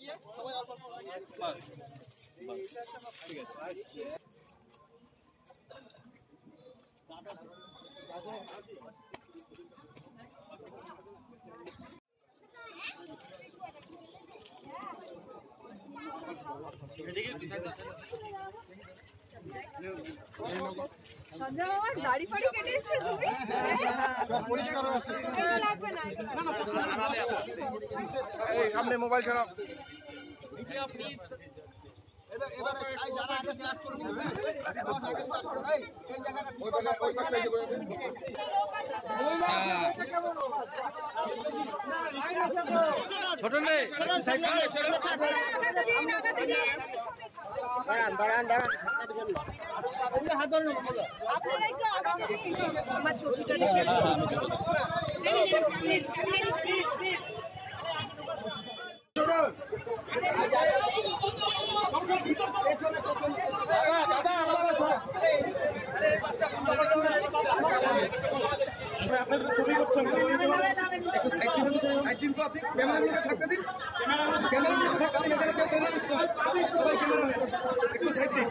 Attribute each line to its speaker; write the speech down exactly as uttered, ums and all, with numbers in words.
Speaker 1: লাগিয়ে সবাই অল্প অল্প লাগিয়ে বাস ঠিক আছে।
Speaker 2: সঞ্জয় মামার দাড়ি ফাড়ি কেটে এসেছে তুমি?
Speaker 1: সব পরিষ্কার হয়ে আসছে।
Speaker 2: এটা লাগবে না,
Speaker 1: এই সামনে মোবাইল ছাড়াও। এবার এবার এই যারা আগে ক্লাস করবে আগে বস আগে ক্লাস করবে এই এই জায়গাটা ওই পাশে ওই পাশে এসে বসে ছোট নে সাইড করে বাড়ান বাড়ান বাড়ান হাত দিবেন না এই হাত ধরুন
Speaker 2: আপনারা একটু আগাতে দিন আমার ছবিটা দেখে
Speaker 1: আপনাদের ছবি করছেন একটু সাইড দিন সাইড দিন তো আপনি ক্যামেরাগুলোকে থাকতে দিন ক্যামেরাগুলোকে থাকতে দিন এখানে কেউ টেনে সবাই ক্যামেরাম্যান একটু সাইড দিন